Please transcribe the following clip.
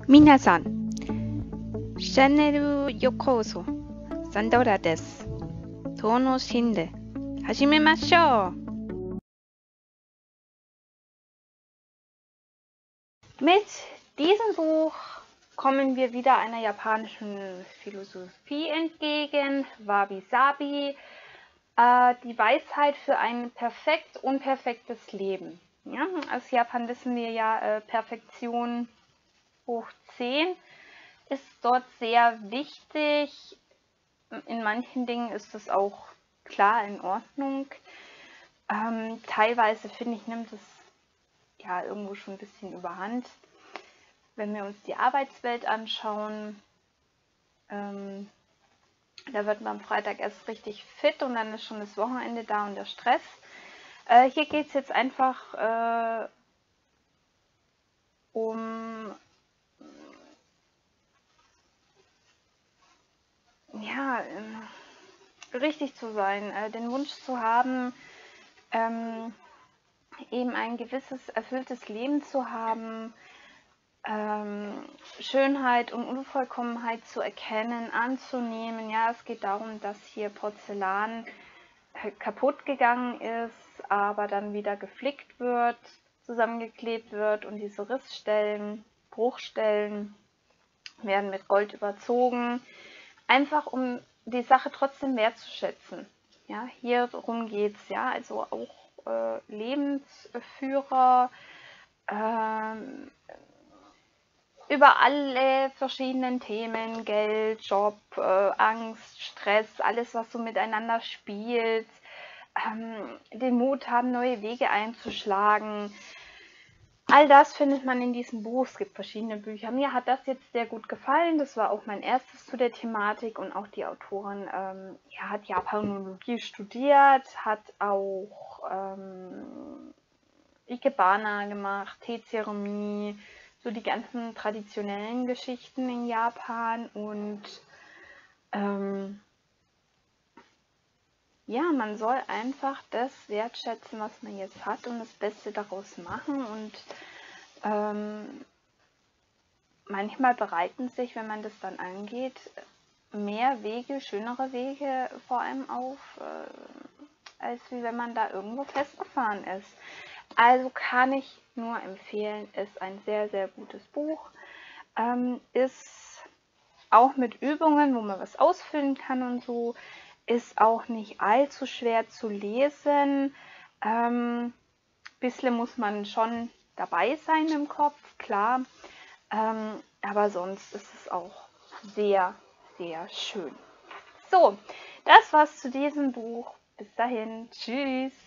Minasan, channel yokoso. Sandora desu. Tono Shinde. Hajimemashou! Mit diesem Buch kommen wir wieder einer japanischen Philosophie entgegen, Wabi-Sabi, die Weisheit für ein perfekt unperfektes Leben. Ja, aus Japan wissen wir ja, Perfektion hoch 10 ist dort sehr wichtig. In manchen Dingen ist es auch klar in Ordnung. Teilweise finde ich, nimmt es ja irgendwo schon ein bisschen überhand. Wenn wir uns die Arbeitswelt anschauen, da wird man am Freitag erst richtig fit und dann ist schon das Wochenende da und der Stress. Hier geht es jetzt einfach um ja, richtig zu sein, den Wunsch zu haben, eben ein gewisses erfülltes Leben zu haben, Schönheit und Unvollkommenheit zu erkennen, anzunehmen. Ja, es geht darum, dass hier Porzellan kaputt gegangen ist, aber dann wieder geflickt wird, zusammengeklebt wird und diese Rissstellen, Bruchstellen werden mit Gold überzogen, einfach um die Sache trotzdem wertzuschätzen. Ja, hierum geht es, ja, also auch Lebensführer, über alle verschiedenen Themen, Geld, Job, Angst, Stress, alles was so miteinander spielt, den Mut haben, neue Wege einzuschlagen. All das findet man in diesem Buch. Es gibt verschiedene Bücher. Mir hat das jetzt sehr gut gefallen. Das war auch mein erstes zu der Thematik und auch die Autorin ja, hat Japanologie studiert, hat auch Ikebana gemacht, Teezeremonie, so die ganzen traditionellen Geschichten in Japan und ja, man soll einfach das wertschätzen, was man jetzt hat und das Beste daraus machen und manchmal bereiten sich, wenn man das dann angeht, mehr Wege, schönere Wege vor allem auf, als wie wenn man da irgendwo festgefahren ist. Also kann ich nur empfehlen, ist ein sehr, sehr gutes Buch. Ist auch mit Übungen, wo man was ausfüllen kann und so, ist auch nicht allzu schwer zu lesen. Bisschen muss man schon dabei sein im Kopf, klar. Aber sonst ist es auch sehr, sehr schön. So, das war's zu diesem Buch. Bis dahin. Tschüss.